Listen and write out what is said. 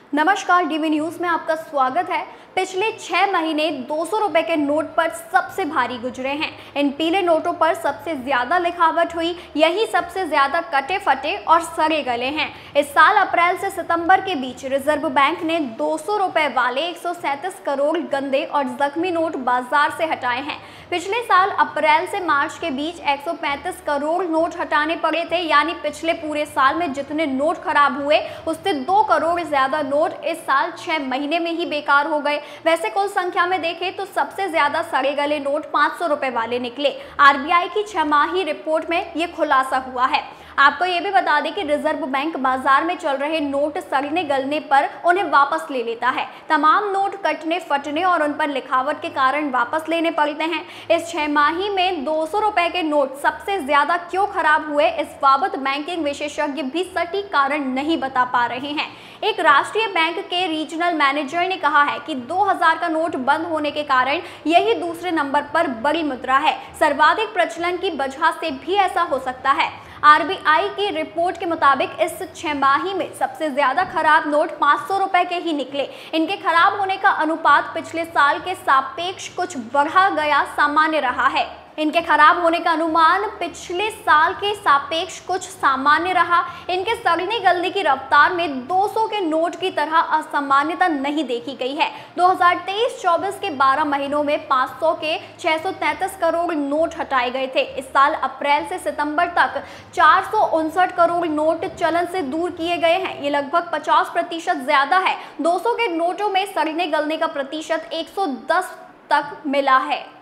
नमस्कार, DV news में आपका स्वागत है। पिछले 6 महीने 200 रुपए के नोट पर सबसे भारी गुजरे हैं। इन पीले नोटों पर सबसे ज्यादा लिखावट हुई, यही सबसे ज्यादा कटे फटे और सड़े गले हैं। इस साल अप्रैल से सितंबर के बीच रिजर्व बैंक ने 200 रुपए वाले 137 करोड़ गंदे और जख्मी नोट बाजार से हटाए हैं। पिछले साल अप्रैल से मार्च के बीच 135 करोड़ नोट हटाने पड़े थे, यानी पिछले पूरे साल में जितने नोट खराब हुए उससे 2 करोड़ ज्यादा नोट इस साल 6 महीने में ही बेकार हो गए। वैसे कुल संख्या में देखें तो सबसे ज्यादा सड़े गले नोट 500 रुपए वाले निकले। आरबीआई की 6 माही रिपोर्ट में ये खुलासा हुआ है। आपको ये भी बता दें कि रिजर्व बैंक बाजार में चल रहे नोट सड़ने गलने पर उन्हें वापस ले लेता है। तमाम नोट कटने फटने और उन पर लिखावट के कारण वापस लेने पड़ते हैं। इस 6 माही में 200 रुपए के नोट सबसे ज्यादा क्यों खराब हुए, इस बाबत बैंकिंग विशेषज्ञ भी सटीक कारण नहीं बता पा रहे हैं। एक राष्ट्रीय बैंक के रीजनल मैनेजर ने कहा है कि 2000 का नोट बंद होने के कारण यही दूसरे नंबर पर बड़ी मुद्रा है। सर्वाधिक प्रचलन की वजह से भी ऐसा हो सकता है। आरबीआई की रिपोर्ट के मुताबिक इस 6 माही में सबसे ज्यादा खराब नोट 500 रुपए के ही निकले। इनके खराब होने का अनुपात पिछले साल के सापेक्ष कुछ बढ़ा गया सामान्य रहा है। इनके खराब होने का अनुमान पिछले साल के सापेक्ष कुछ सामान्य रहा। इनके सड़ने गलने की रफ्तार में 200 के नोट की तरह असामान्यता नहीं देखी गई है। 2023-24 के 12 महीनों में 500 के 633 करोड़ नोट हटाए गए थे। इस साल अप्रैल से सितंबर तक 459 करोड़ नोट चलन से दूर किए गए हैं। ये लगभग 50% ज्यादा है। 200 के नोटों में सड़ने गलने का प्रतिशत 110 तक मिला है।